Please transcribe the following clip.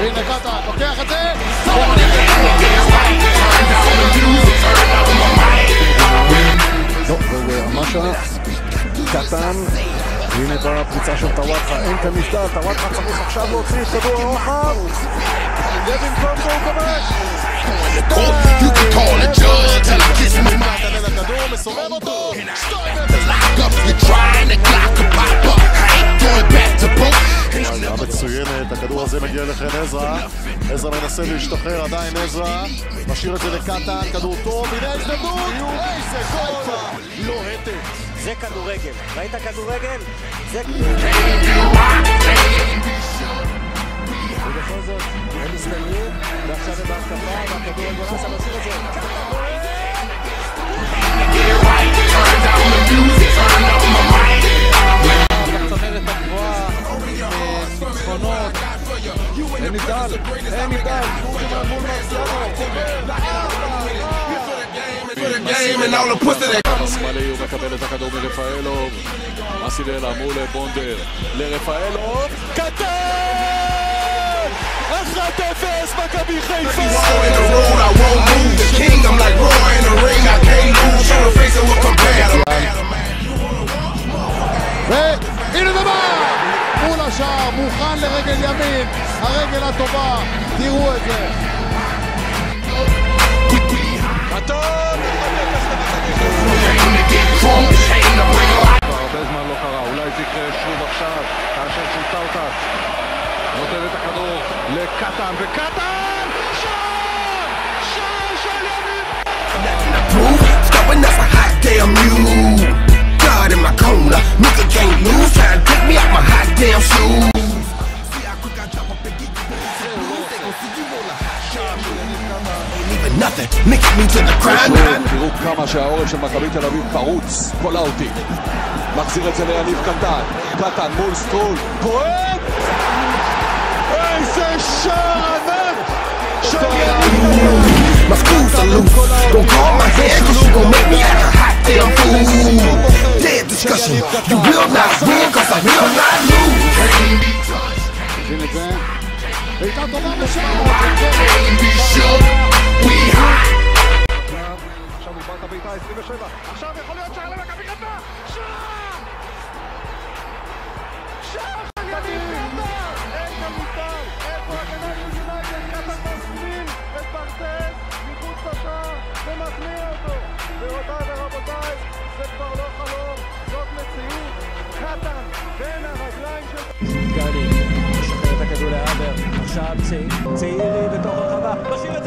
והנה קטן, לוקח את זה! ממש קטן, והנה בפריצה של טוואטחה, אין כאן נפתר, טוואטחה צריך עכשיו להוציא את כדור הרוחב, ובמקום זה הוא כובש! הכדור מסובב אותו! מצוינת, הכדור הזה מגיע לכן עזרא, עזרא מנסה להשתחרר, עדיין עזרא משאיר את זה לקטן, כדור טוב, הנה ההזדמנות, איזה גול לוהטת. זה כדורגל, ראית כדורגל? זה... ובכל זאת, הם הסתיימו, ועכשיו הם בהתקפה, והכדור הגולסה משאיר את זה. הצמרת הגבוהה, ניצחונות, אין ניטל, מול מרסיאנו, השמאלי הוא מקבל את הכדור מרפאלוב, מסידלה מול בונדר, לרפאלוב, קטן! 1-0 מכבי חיפה! והנה דבר! מול השער, מוכן לרגל ימין, הרגל הטובה, תראו את זה. קטן! הרבה זמן לא קרה, אולי זה יקרה שוב עכשיו, כאשר סולטאוטה נותן את הכדור לקטן, וקטן! שער! שער של ימין! God in my corner, nigga can't lose, trying to take me out my hot damn shoes. See how quick I drop up and get you back. They gon' see you on a hot shot. Ain't even nothing, linking me to the crime. תראו כמה שהעורף של מכבי תל אביב פרוץ, קולאוטי. מחזיר את זה ליניב קטן, קטן מול סטרול, כהן! איזה שער ענק! של יניב! My screws are loose, don't call my head cause you gon' make me act a hot damn fool. Dead discussion, you will not win cause I will not lose. הנה זה, בעיטה טובה בשער. עכשיו הוא בא את הבעיטה 27, עכשיו יכול להיות שער למכבי חיפה! שער! שער של יניב קטן! איזה ניתן! איפה הגנה של יונייטד? קטן מסליל את ברטס מחוץ לשער ומכניע אותו. גבירותיי ורבותיי, זה כבר לא חלום, זאת מציאות. קטן בין הרגליים של... גלי, משחרר את הכדור לאבר, עכשיו צעירי בתוך הרחבה, משאיר את